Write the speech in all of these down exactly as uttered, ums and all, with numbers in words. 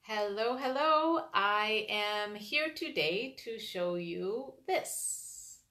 Hello, hello. I am here today to show you this.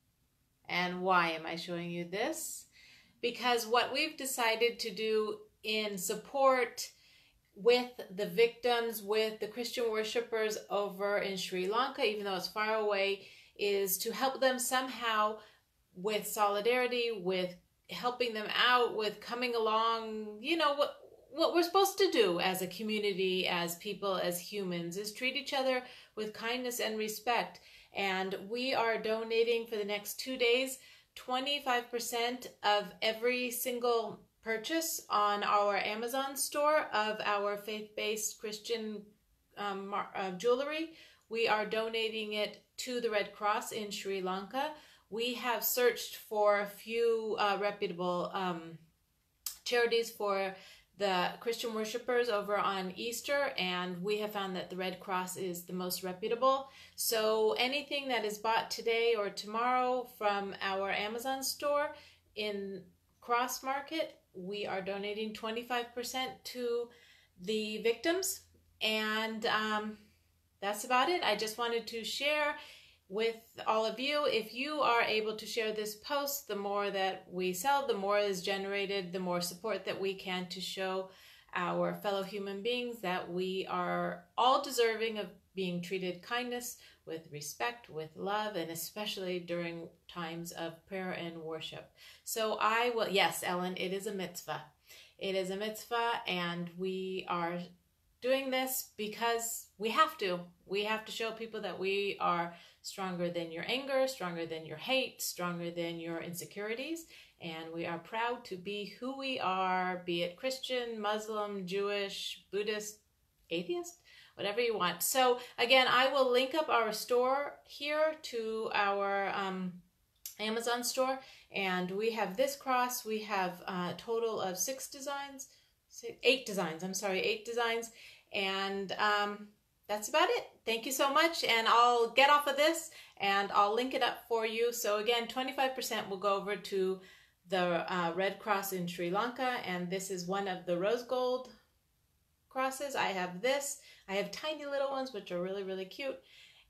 And why am I showing you this? Because what we've decided to do in support with the victims, with the Christian worshipers over in Sri Lanka, even though it's far away, is to help them somehow with solidarity, with helping them out, with coming along, you know, what what we're supposed to do as a community, as people, as humans, is treat each other with kindness and respect. And we are donating for the next two days twenty-five percent of every single purchase on our Amazon store of our faith-based Christian um, uh, jewelry. We are donating it to the Red Cross in Sri Lanka. We have searched for a few uh, reputable um, charities for the Christian worshipers over on Easter, and we have found that the Red Cross is the most reputable. So anything that is bought today or tomorrow from our Amazon store in Cross Market, we are donating twenty-five percent to the victims. And um, that's about it. I just wanted to share with all of you. If you are able to share this post, the more that we sell, the more is generated, the more support that we can to show our fellow human beings that we are all deserving of being treated kindness, with respect, with love, and especially during times of prayer and worship. So I will, yes, Ellen, it is a mitzvah. It is a mitzvah, and we are doing this because we have to. We have to show people that we are stronger than your anger, stronger than your hate, stronger than your insecurities. And we are proud to be who we are, be it Christian, Muslim, Jewish, Buddhist, atheist, whatever you want. So again, I will link up our store here to our um, Amazon store. And we have this cross. We have a total of six designs, six, eight designs, I'm sorry, eight designs. And um, that's about it. Thank you so much, and I'll get off of this and I'll link it up for you. So again, twenty-five percent will go over to the uh, Red Cross in Sri Lanka, and this is one of the rose gold crosses. I have this. I have tiny little ones which are really, really cute.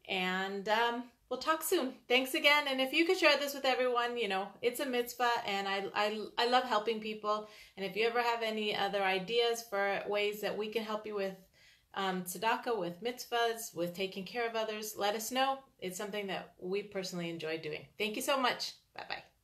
And um, we'll talk soon. Thanks again. And if you could share this with everyone, you know, it's a mitzvah, and I, I, I love helping people. And if you ever have any other ideas for ways that we can help you with um, tzedakah, with mitzvahs, with taking care of others, let us know. It's something that we personally enjoy doing. Thank you so much. Bye-bye.